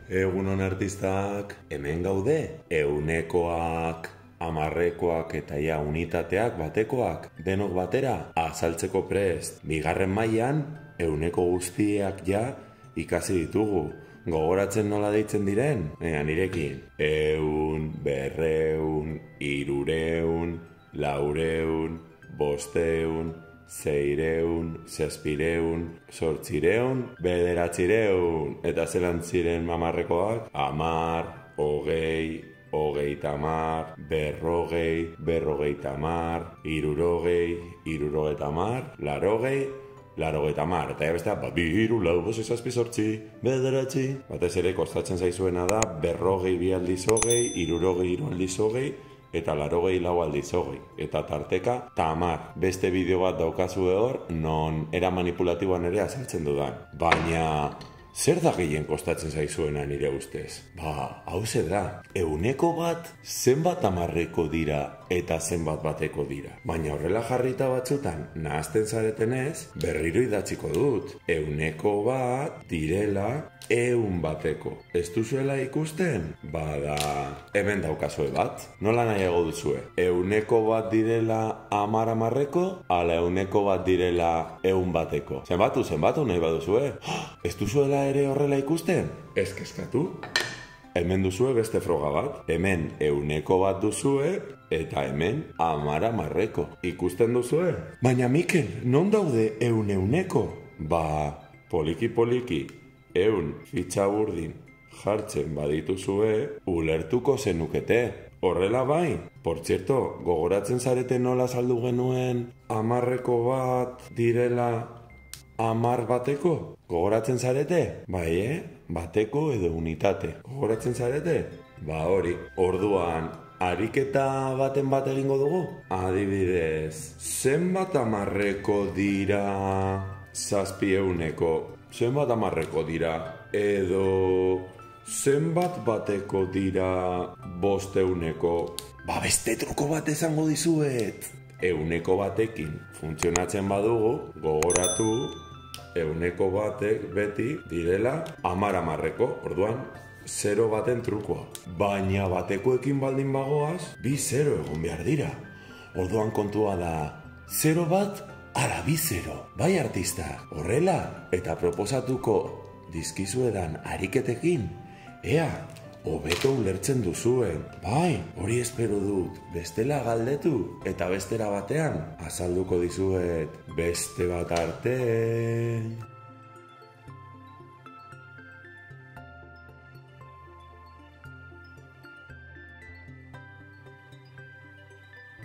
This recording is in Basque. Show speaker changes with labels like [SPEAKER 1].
[SPEAKER 1] Egunon artistak, hemen gaude, eunekoak, hamarrekoak eta ja unitateak batekoak, denok batera, azaltzeko prest. Bigarren mailan, euneko guztiak ja ikasi ditugu. Gogoratzen nola deitzen diren? Nirekin. Eun, berreun, irureun, laureun, bosteun, seireun, zazpireun, zortzireun, bederatzireun, eta zelan ziren hamarrekoak? Hamar, hogei, hogeita hamar, berrogei, berrogeita hamar, hirurogei, hirurogeita hamar, laurogei, laurogeita hamar, eta beste, hiru, lau, bost, zazpi, zortzi, bederatzi. Batez ere kostatzen zaizuena da, berrogei bi aldiz hogei, hirurogei hiru aldiz hogei, eta laurogei lau aldiz hogei. Eta tarteka, tamar. Beste bideo bat daukazue hor, non era manipulatiboan ere azaltzen dudan. Baina, zer da gehien kostatzen zaizuena nire ustez? Hauze da, euneko bat zenbat hamarreko dira eta zenbat bateko dira. Baina horrela jarrita batzutan, nahazten zaretenez, berriro idatziko dut. Euneko bat direla eun bateko. Ez duzuela ikusten? Bada, hemen daukazue bat. Nola nahiago duzue? Euneko bat direla hamarreko, ala euneko bat direla eun bateko. Zenbatu nahi baduzue? Ez duzuela ere horrela ikusten? Ez kezkatu. Hemen duzue beste froga bat. Hemen euneko bat duzue, eta hemen hamarreko. Ikusten duzue? Baina Mikel, non daude euneko? Poliki, eun fitxa burdin jartzen badituzue, ulertuko zenukete. Horrela bai? Por cierto, gogoratzen zarete nola saldu genuen hamarreko bat direla hamar bateko? Gogoratzen zarete? Bai, bateko edo unitate. Gogoratzen zarete? Hori. Orduan, ariketa baten bat egingo dugu? Adibidez, zenbat hamarreko dira zazpieuneko? Zenbat hamarreko dira? Edo zenbat bateko dira bosteuneko? Beste truko bat esango dizuet. Euneko batekin funtzionatzen badugu, gogoratu, euneko batek beti direla hamarreko. Orduan, 0 baten trukoa. Baina batekoekin baldin bagoaz, 2 0 egon behar dira. Orduan kontua da, 0 bat, ala 2 0. Bai artista, horrela, eta proposatuko dizkizuedan ariketekin, ea, hobeto ulertzen duzuen. Bai, hori espero dut, bestela galdetu, eta bestera batean azalduko dizuet beste bat arte.